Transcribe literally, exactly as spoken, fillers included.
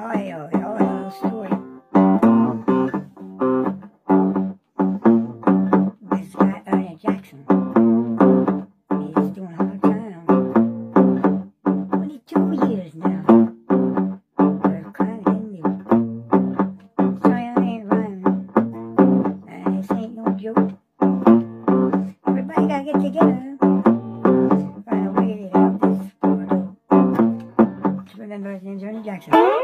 Oh, yeah, oh, a little story. This guy, Ernie Jackson, he's doing a hard time. twenty-two years now. They're crying in you. Sorry, I ain't rhyming. And this ain't no joke. Everybody gotta get together. Find a way to get out this world. Remember, his name's Ernie Jackson.